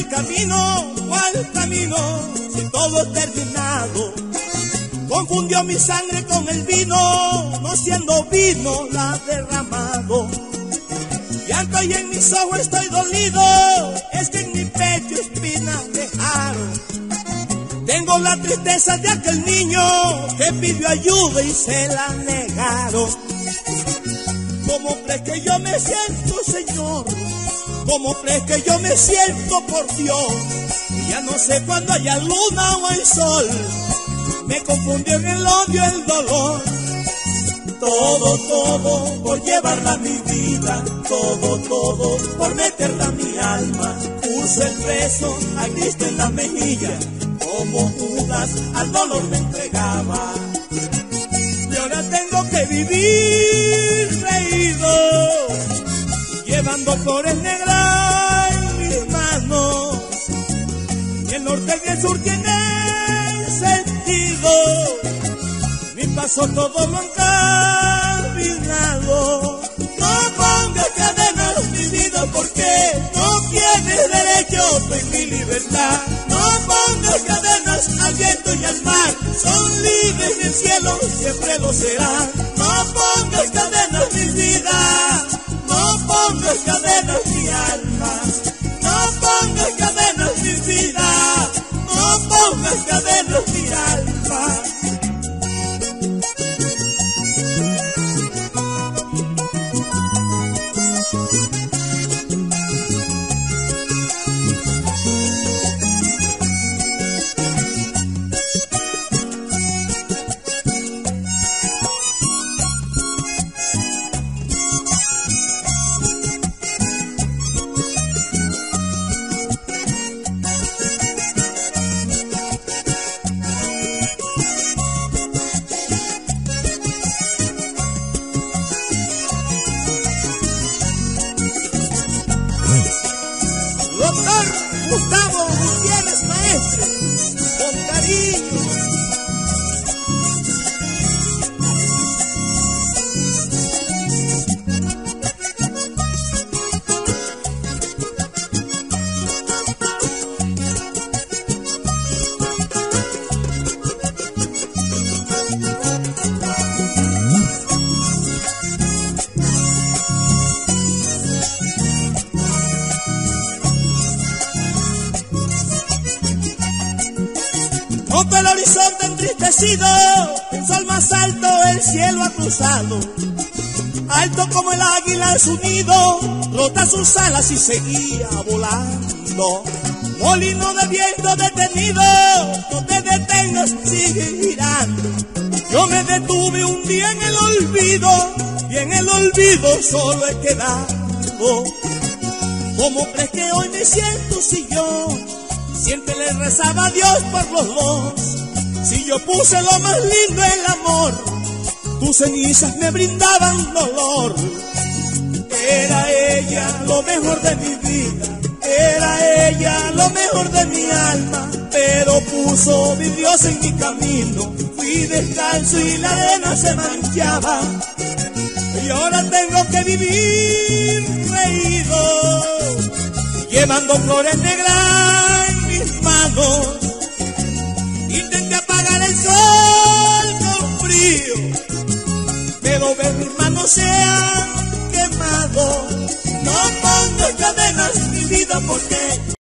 camino, ¿cuál camino? Si todo es terminado. Confundió mi sangre con el vino, no siendo vino la ha derramado. Llanto y en mis ojos estoy dolido, es que en mi pecho espinas dejaron. Tengo la tristeza de aquel niño que pidió ayuda y se la negaron. ¿Cómo crees que yo me siento, Señor? ¿Cómo crees que yo me siento, por Dios? Y ya no sé cuándo haya luna o hay sol. Me confundió en el odio el dolor. Todo por llevarla a mi vida. Todo por meterla a mi alma. Puso el beso a Cristo en la mejilla. Como Judas al dolor me entregaba. Y ahora tengo que vivir reído, llevando flores negras en mis manos. Y el norte y el sur tienen sentido. Mi paso todo lo han caminado. No pongas cadenas mi vida porque no tienes derecho en mi libertad. No pongas cadenas al viento y al mar. Son libres en el cielo, siempre lo serán. No pongas cadenas mi vida. No pongas cadenas mi alma. No pongas cadenas mi vida. No pongas cadenas mi alma. Doctor Gustavo Gutiérrez Maestre, con cariño. Junto al horizonte entristecido, el sol más alto, el cielo ha cruzado. Alto como el águila en su nido, rota sus alas y seguía volando. Molino de viento detenido, no te detengas, sigue girando. Yo me detuve un día en el olvido, y en el olvido solo he quedado. ¿Cómo crees que hoy me siento si yo siempre le rezaba a Dios por los dos? Si yo puse lo más lindo, el amor, tus cenizas me brindaban dolor. Era ella lo mejor de mi vida, era ella lo mejor de mi alma. Pero puso mi Dios en mi camino, fui descalzo y la arena se manchaba. Y ahora tengo que vivir reído, llevando flores negras en mis manos. Intenté apagar el sol con frío, pero ver mis manos se han quemado. No pongas cadenas mi vida porque